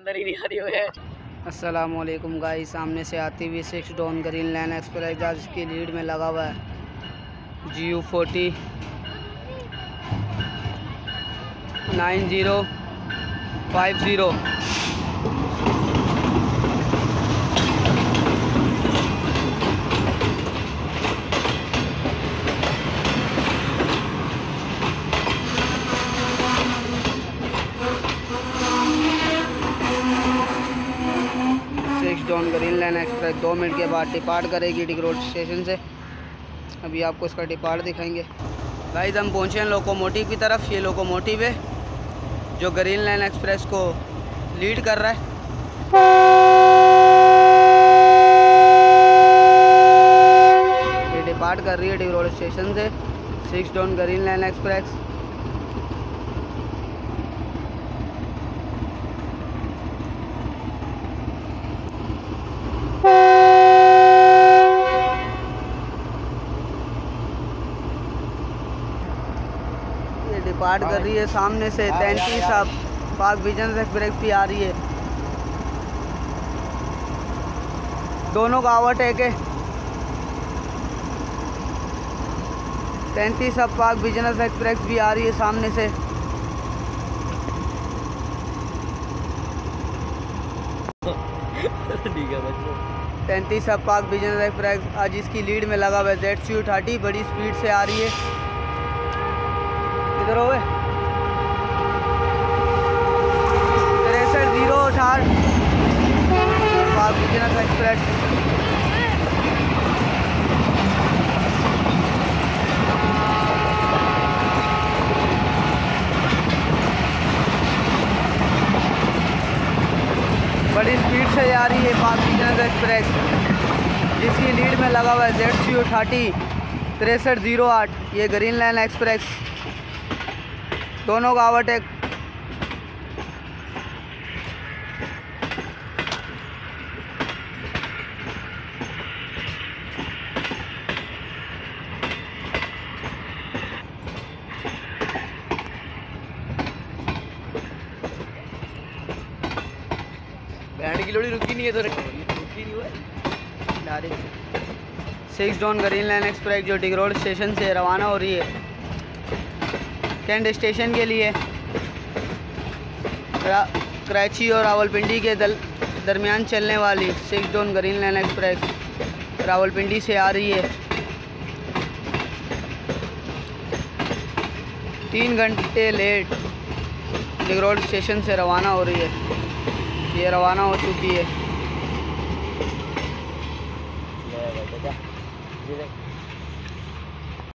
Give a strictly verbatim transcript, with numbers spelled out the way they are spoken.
अंदर ही नहीं आ रही है। अस्सलामुअलैकुम गाइस, सामने से आती हुई six down Green Line Express जिसकी लीड में लगा हुआ है G U forty nine zero five zero. Six down Green Line Express दो मिनट के बाद डिपार्ट करेगी डिग रोड स्टेशन से। अभी आपको इसका डिपार्ट दिखाएंगे। गाइस हम पहुँचे हैं लोकोमोटिव की तरफ। ये लोकोमोटिव है जो ग्रीन लाइन एक्सप्रेस को लीड कर रहा है। ये डिपार्ट कर रही है डिग रोड स्टेशन से six down Green Line Express. Depart कर रही है सामने से तैंतीस अब पाक विजन एक्सप्रेस भी आ रही है। दोनों का ओवरटेक है। तैंतीस अब पाक विजन एक्सप्रेस भी आ रही है सामने से। ठीक है बच्चों। तैंतीस अब पाक विजन एक्सप्रेस आज इसकी लीड में लगा हुआ है जेड सी यू थर्टी बड़ी स्पीड से आ रही है। इधर हो गए तिरसठ जीरो अठार पाक बिजनेस एक्सप्रेस। बड़ी स्पीड से आ रही है पाक बिजनेस एक्सप्रेस जिसकी लीड में लगा हुआ है जेड सी यू थर्टी तिरसठ जीरो आठ। ये ग्रीन लाइन एक्सप्रेस दोनों का ओवरटेक। बैंड की लोड़ी रुकी नहीं है तो रुकी नहीं हुआ। Six down Green Line Express जो डिग रोड स्टेशन से रवाना हो रही है कैंट स्टेशन के लिए। कराची और रावलपिंडी के दल दरमियान चलने वाली six down Green Line Express Rawalpindi से आ रही है। तीन घंटे लेट डिग रोड स्टेशन से रवाना हो रही है। ये रवाना हो चुकी है।